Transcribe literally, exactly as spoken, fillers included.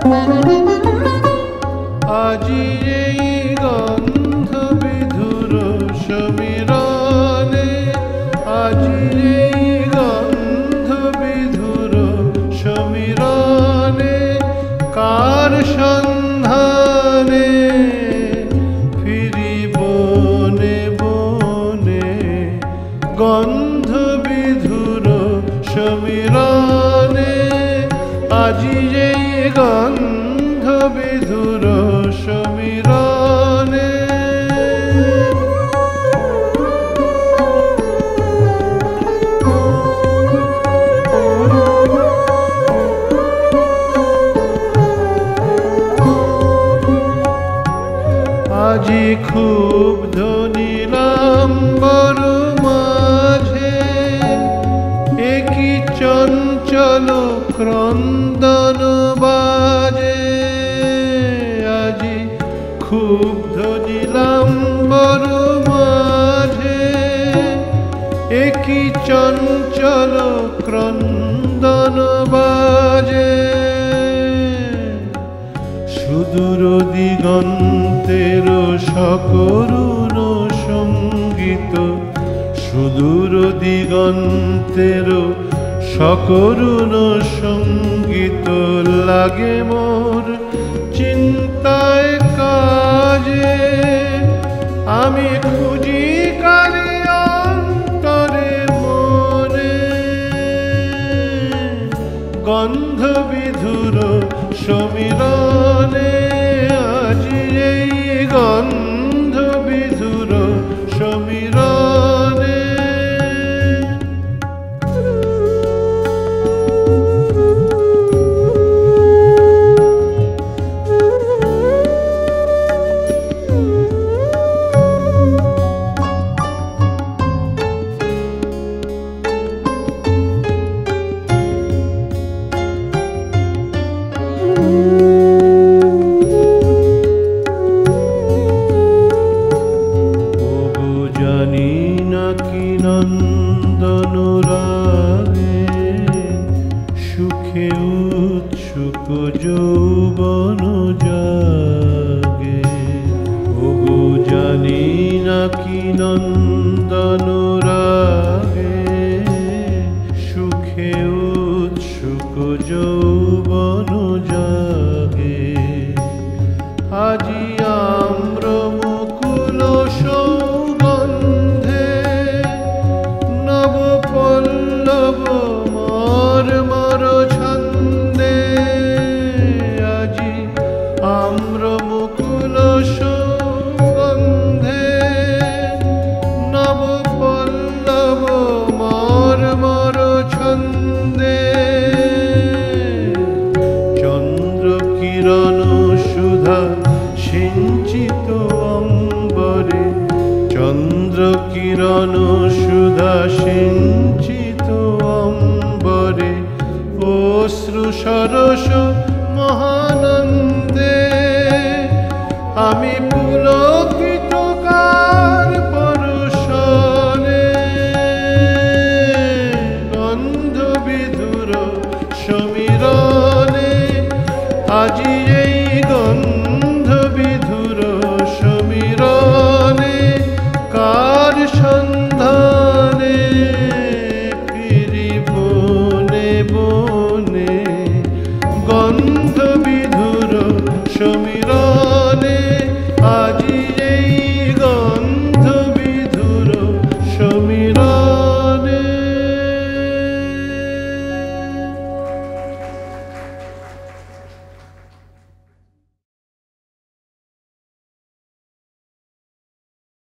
আজি এই গন্ধ বিধুর সমীরণে, আজি এই গন্ধ বিধুর সমীরণে কার সন্ধানে ফিরি বনে বনে, গন্ধ বিধুর সমীরণে আজি এই গন্ধ বিধুর সমীরণে। আজি খুব ধনিলাম বড় মাঝে, একই চঞ্চল ক্রন্দন বাজে। আজি খুব ধনিলাম বড় মাঝে, একই চঞ্চল ক্রন্দন বাজে। সুদূর দিগন্তের সকরুণ সঙ্গীত, সুদূর দিগন্তের সকরুণ সঙ্গীত লাগে মোর চিন্তায় কাজে। আমি খুঁজি কারি অন্তরে মনে, গন্ধ বিধুর সমীরণে আজি এই গন্ধ বিধুর সমীরণে। জানি না কি নন্দন রাগে, সুখে উৎসুক যৌবন জাগে। ওগো জানি না কি নন্দন রাগে, সুখে উৎসুক যৌবন জাগে। আজি আম্র মুকুল সৌগন্ধে, নব পল্লব মর্মর ছন্দে। আজি আম্র মুকুল সৌগন্ধে, নব পল্লব মর্মর ছন্দে। চন্দ্র কিরণ সুধা সিঞ্চিত অম্বরে, চন্দ্র কিরণ সুধা সিঞ্চিত অম্বরে। অশ্রু সরস মহানন্দে, আমি পুলকিত কার পরশনে, গন্ধ বিধুর সমী